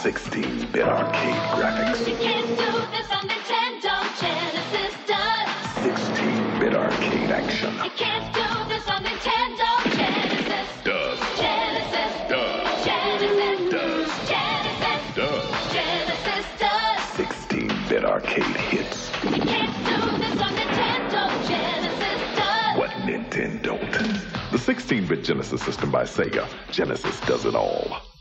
16-bit arcade graphics. You can't do this on Nintendo. Genesis does. 16-bit arcade action. You can't do this on Nintendo. Genesis Does. Genesis Does. Genesis Does. Genesis Does. Genesis does. 16-bit arcade hits. You can't do this on Nintendo. Genesis does. What Nintendon't? The 16-bit Genesis system by Sega. Genesis does it all.